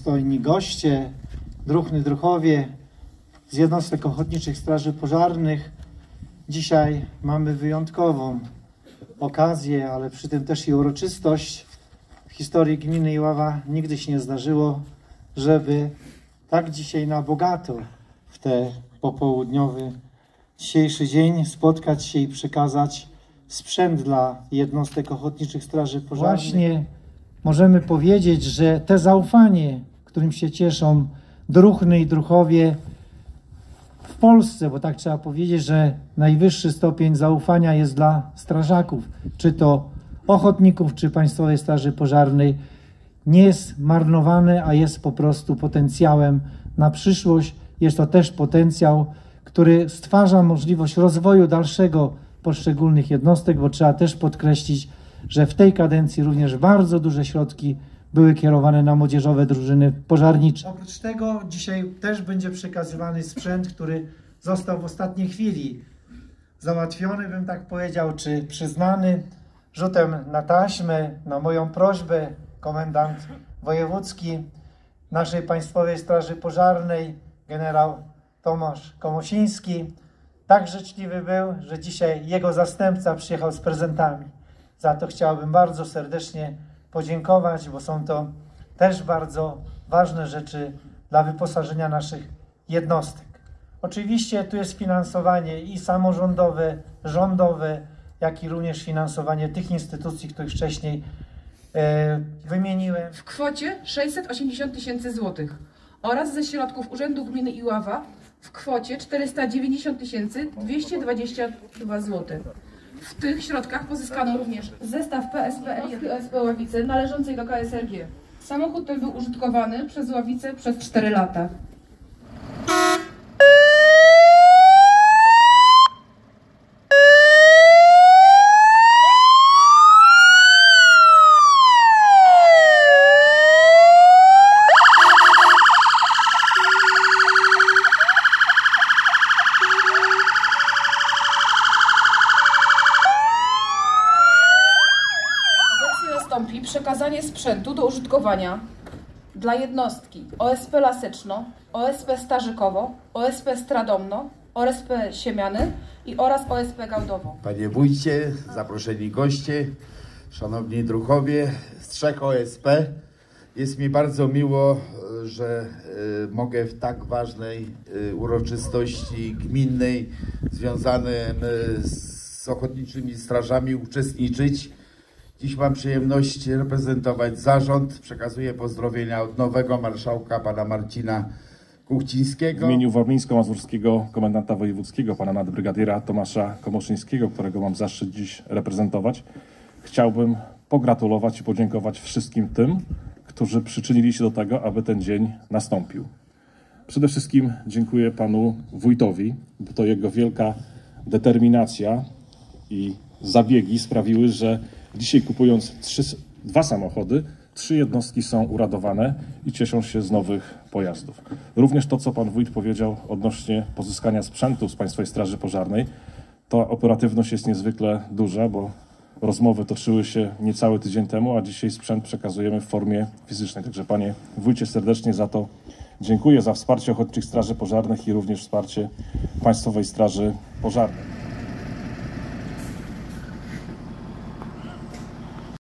dostojni goście, druhny, druhowie z jednostek Ochotniczych Straży Pożarnych. Dzisiaj mamy wyjątkową okazję, ale przy tym też i uroczystość. W historii gminy Iława nigdy się nie zdarzyło, żeby tak dzisiaj na bogato w ten popołudniowy dzisiejszy dzień spotkać się i przekazać sprzęt dla jednostek Ochotniczych Straży Pożarnych. Właśnie możemy powiedzieć, że te zaufanie, którym się cieszą druhny i druhowie w Polsce, bo tak trzeba powiedzieć, że najwyższy stopień zaufania jest dla strażaków, czy to ochotników, czy Państwowej Straży Pożarnej, nie jest marnowany, a jest po prostu potencjałem na przyszłość. Jest to też potencjał, który stwarza możliwość rozwoju dalszego poszczególnych jednostek, bo trzeba też podkreślić, że w tej kadencji również bardzo duże środki były kierowane na młodzieżowe drużyny pożarnicze. Oprócz tego dzisiaj też będzie przekazywany sprzęt, który został w ostatniej chwili załatwiony, bym tak powiedział, czy przyznany rzutem na taśmę, na moją prośbę. Komendant wojewódzki naszej Państwowej Straży Pożarnej, generał Tomasz Komosiński, tak życzliwy był, że dzisiaj jego zastępca przyjechał z prezentami. Za to chciałbym bardzo serdecznie podziękować, bo są to też bardzo ważne rzeczy dla wyposażenia naszych jednostek. Oczywiście tu jest finansowanie i samorządowe, rządowe, jak i również finansowanie tych instytucji, których wcześniej wymieniłem. W kwocie 680 000 złotych oraz ze środków Urzędu Gminy Iława w kwocie 490 222 zł. W tych środkach pozyskano również zestaw PSP OSP Ławice należącej do KSRG. Samochód ten był użytkowany przez Ławice przez 4 lata. Nastąpi przekazanie sprzętu do użytkowania dla jednostki OSP Laseczno, OSP Starzykowo, OSP Stradomno, OSP Siemiany oraz OSP Gałdowo. Panie wójcie, zaproszeni goście, szanowni druhowie z 3 OSP. Jest mi bardzo miło, że mogę w tak ważnej uroczystości gminnej związanym z ochotniczymi strażami uczestniczyć. Dziś mam przyjemność reprezentować zarząd. Przekazuję pozdrowienia od nowego marszałka, pana Marcina Kuchcińskiego. W imieniu warmińsko-mazurskiego komendanta wojewódzkiego, pana nadbrygadiera Tomasza Komoszyńskiego, którego mam zaszczyt dziś reprezentować, chciałbym pogratulować i podziękować wszystkim tym, którzy przyczynili się do tego, aby ten dzień nastąpił. Przede wszystkim dziękuję panu wójtowi, bo to jego wielka determinacja i zabiegi sprawiły, że dzisiaj kupując 2 samochody, 3 jednostki są uradowane i cieszą się z nowych pojazdów. Również to, co pan wójt powiedział odnośnie pozyskania sprzętu z Państwowej Straży Pożarnej, to operatywność jest niezwykle duża, bo rozmowy toczyły się niecały tydzień temu, a dzisiaj sprzęt przekazujemy w formie fizycznej. Także panie wójcie, serdecznie za to dziękuję, za wsparcie Ochotniczych Straży Pożarnych i również wsparcie Państwowej Straży Pożarnej.